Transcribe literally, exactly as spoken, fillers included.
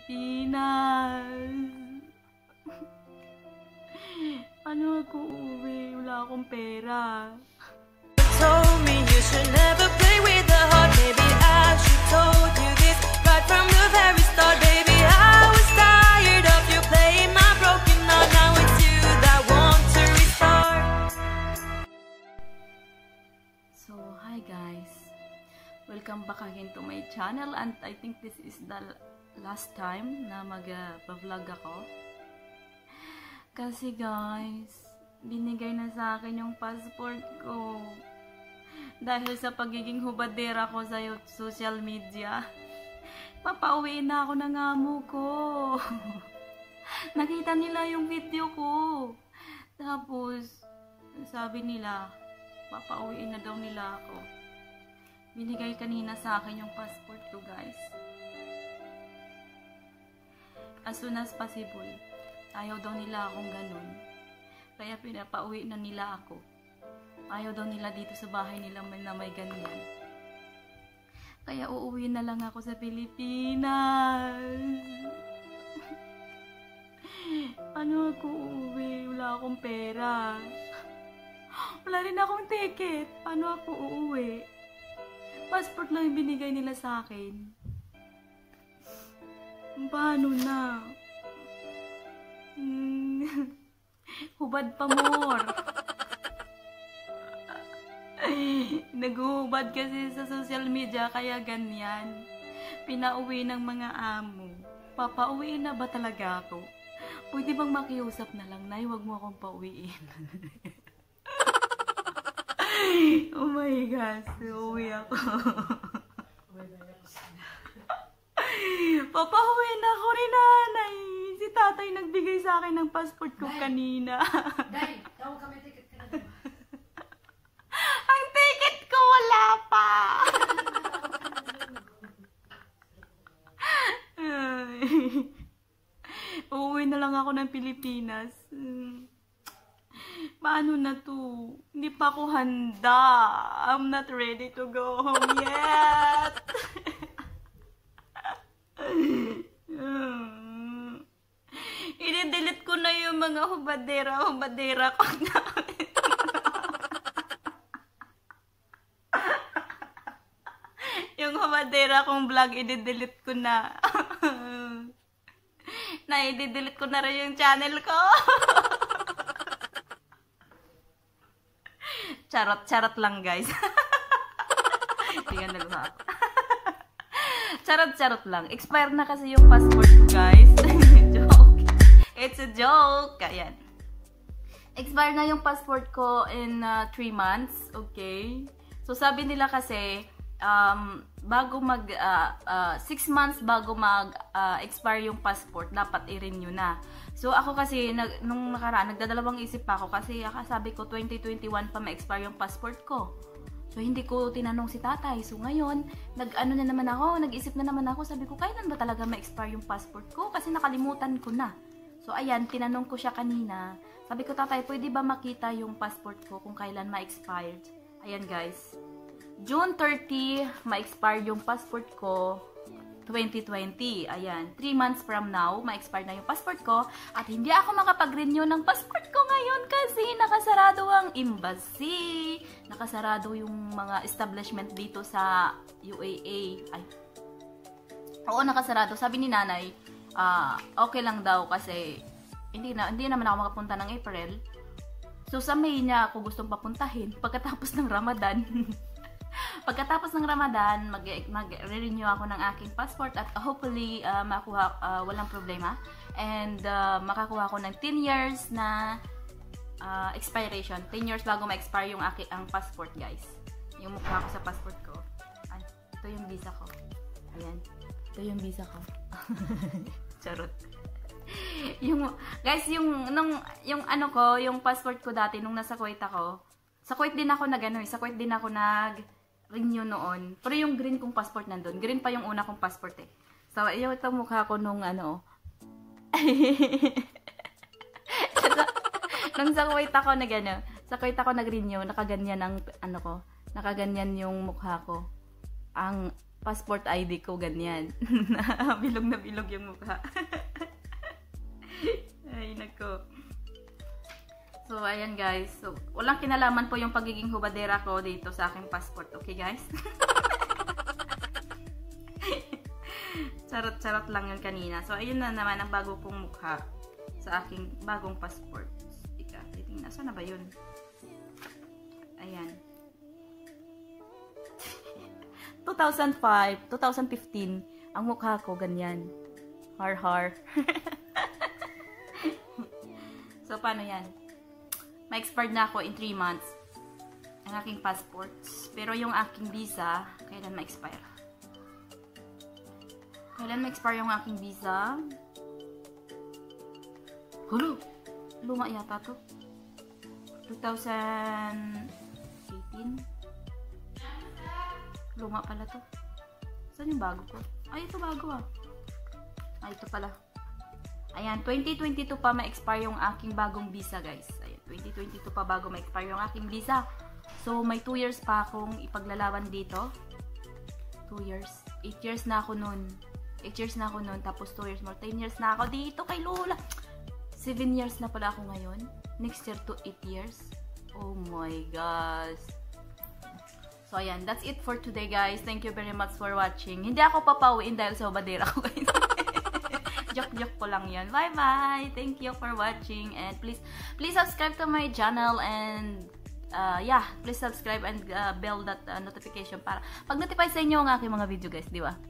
Pilipinas. Ano ako uuwi? Wala akong pera. Told me you should never play with the heart. Maybe I should told you this right from the very start. Baby, I was tired of you playing my broken heart. Now it's you that want to restart. So, hi guys. Welcome back again to my channel, and I think this is the last time na mag-vlog ako. Kasi guys, binigay na sa akin yung passport ko. Dahil sa pagiging hubadera ko sa social media, papauwiin na ako ng amo ko. Nakita nila yung video ko. Tapos, sabi nila, papauwiin na daw nila ako. Binigay kanina sa akin yung passport ko, guys. As soon as possible. Ayaw daw nila akong ganun. Kaya pinapauwi na nila ako. Ayaw daw nila dito sa bahay nila na may ganyan. Kaya uuwi na lang ako sa Pilipinas. Ano ako uuwi? Wala akong pera. Wala rin akong ticket. Paano ako uuwi? Passport lang yung binigay nila sa akin. Paano na? Hmm. Hubad pa more. Naghuhubad kasi sa social media, kaya ganyan. Pinauwi ng mga amo. Papauwi na ba talaga ako? Pwede bang makiusap na lang, Nay, wag mo akong pauwiin. Oh my gosh, uuwi ako. Papauwi na ako ni Nanay. Si Tatay nagbigay sa akin ng passport ko Day, kanina. Day, tawag kami ticket ka na diba? Ang ticket ko wala pa. Uuwi na lang ako ng Pilipinas. Paano na to? Hindi pa ako handa. I'm not ready to go home yet. I-delete ko na yung mga hubadera-hubadera ko na. Yung hubadera kong vlog, i-delete ko na. Na i-delete ko na rin yung channel ko. Charot-charot lang, guys. Tingnan na lang ako. Charot-charot lang. Expire na kasi yung passport ko, guys. Joke. It's a joke. Ayan. Expire na yung passport ko in three uh, months. Okay. So, sabi nila kasi, um, bago mag, six uh, uh, months bago mag-expire uh, yung passport, dapat i-renew na. So, ako kasi, nag, nung nakaraan, nagdadalawang isip pa ako kasi sabi ko, twenty twenty-one pa ma-expire yung passport ko. So, hindi ko tinanong si Tatay. So, ngayon, nag-ano na naman ako, nag-isip na naman ako. Sabi ko, kailan ba talaga ma-expire yung passport ko? Kasi nakalimutan ko na. So, ayan, tinanong ko siya kanina. Sabi ko, Tatay, pwede ba makita yung passport ko kung kailan ma-expired? Ayan, guys. June thirtieth, ma-expire yung passport ko, twenty twenty. Ayan, three months from now, ma-expire na yung passport ko. At hindi ako makapag-renew ng passport ko ngayon kasi nakasarado ang embassy. Nakasarado yung mga establishment dito sa U A A. Ay. Oo, nakasarado. Sabi ni Nanay, uh, okay lang daw kasi hindi, na, hindi naman ako makapunta ng April. So, sa May niya ako gustong papuntahin pagkatapos ng Ramadan. Pagkatapos ng Ramadan, mag-renew mag ako ng aking passport at hopefully uh, makuha, uh, walang problema. And uh, makakuha ako ng ten years na uh, expiration. ten years bago ma-expire yung aking ang passport, guys. Yung mukha ko sa passport ko. Ay, ito yung visa ko. Ayan. Ito yung visa ko. Charot. Yung, guys, yung, nung, yung ano ko, yung passport ko dati, nung nasa Kuwait ako, sa Kuwait din ako nag, ano, sa Kuwait din ako nag, renew noon. Pero yung green kong passport nandun. Green pa yung una kong passport eh. So, yung itong mukha ko nung ano. Nung sa Kuwait ako nag ano, sa Kuwait ako nag-renew, nakaganyan ang ano ko. Nakaganyan yung mukha ko. Ang passport I D ko, ganyan. Bilog na bilog yung mukha. Ay, nako. So, ayan guys. So, walang kinalaman po yung pagiging hubadera ko dito sa aking passport. Okay guys? Charot-charot lang yun kanina. So, ayun na naman ang bago kong mukha sa aking bagong passport. Ika, titingnan. Saan na ba yun? Ayan. two thousand five, two thousand fifteen, ang mukha ko ganyan. Har-har. So, paano yan? Ma-expired na ako in three months ang aking passports. Pero yung aking visa, kailan ma-expire? Kailan ma-expire yung aking visa? Hulo! Luma yata to. twenty eighteen? Luma pala to. Saan yung bago ko? Ay, ito bago ah. Ay, ito pala. Ayan, twenty twenty-two pa ma-expire yung aking bagong visa, guys. Ayan, twenty twenty-two pa bago ma-expire yung aking visa. So, may two years pa akong ipaglalaban dito. two years. eight years na ako nun. eight years na ako nun. Tapos two years more. ten years na ako dito kay Lola. seven years na pala ako ngayon. Next year to eight years. Oh my gosh. So, ayan. That's it for today, guys. Thank you very much for watching. Hindi ako papauwiin dahil sa hubadera ko, guys. Joke-joke po lang yun. Bye-bye! Thank you for watching. And please, please subscribe to my channel. And, uh, yeah, please subscribe and uh, bell that uh, notification para pag-notify sa inyo ang aking mga video, guys. Di ba?